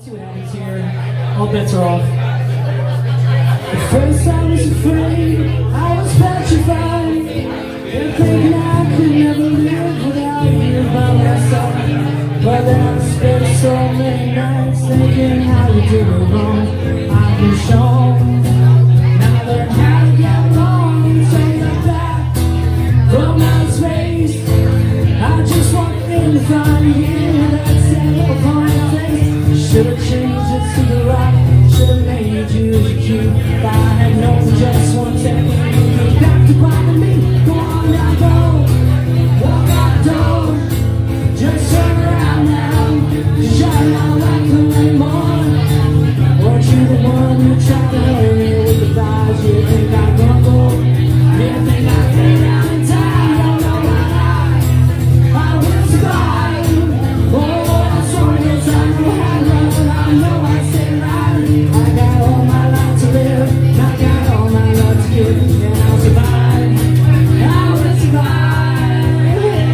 see what happens here. All bets are off. At first I was afraid, I was petrified, and thinking I could never live without you by my side. But then I spent so many nights thinking how you did it wrong. I've been shown. Now I learned how to get along and take it back from outer space. I just walked in to find you, that same look on your face. Should've changed it to the rock, should've made you the cue. If I had known just one second, you'd have to bother me. Go on now, go, walk out the door. Just turn around now, 'cause you're not like them anymore. Weren't you the one who tried to hurt me with the lies? You think I grumble? You think I lay down and die? You don't know my life, I will survive. Oh, as long as I know how to love, I know I stay right. I got all my life to live, I got all my love to give, and I'll survive, I will survive.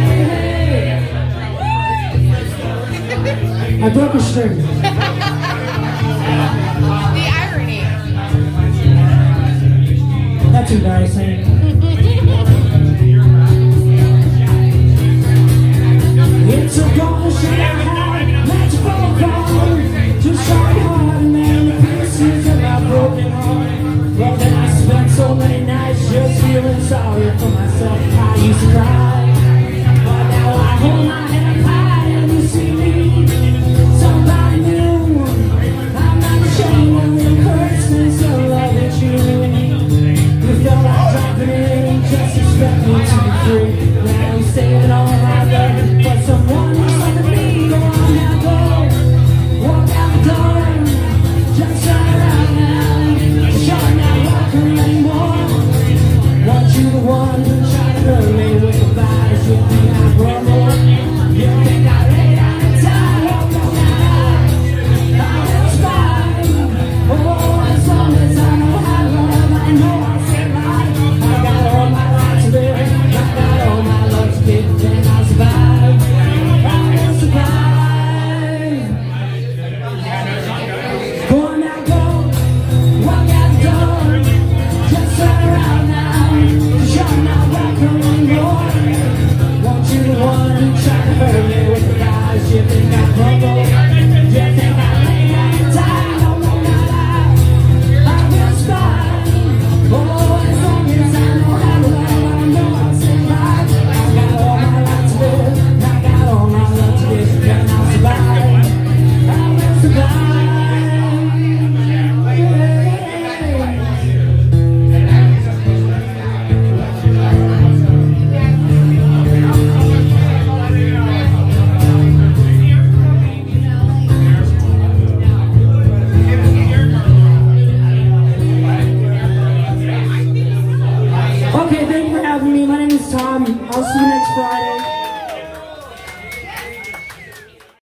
Hey. I broke a string. The irony. That's embarrassing. It's a bullshit I had, not to fall apart. Just trying hard to mend the pieces of my broken heart. Well, then I spent so many nights just feeling sorry for myself. I used to cry, but now I hold my head up high and you see me. Somebody new. I'm not ashamed of the curses of love that you. You felt like dropping in, just expect me to be free. Now I'm saving all my love for someone who's like me. Go on now, go, walk out the door. Just turn around now, 'cause you're not welcome anymore. Want you the one who tried to hurt me with the lies? You think I grumble? You think I lay down and die? Oh, no, I will survive. Oh, as long as I know how to love, I know I'll stay right. I got all my life to live, I got all my love to give, and I'll survive. I will survive. Go on now, go, walk out the door. Just turn around now, 'cause you're not welcome anymore. Want you the one who tried to hurt me with the lies? You think I grumble? You think I lay down and die? No, no, not I will survive. Oh, as long as I know how to love, I know I'll stay right. I got all my life to live, I got all my love to give, and I'll survive. I will survive. Okay, thank you for having me. My name is Tom. I'll see you next Friday.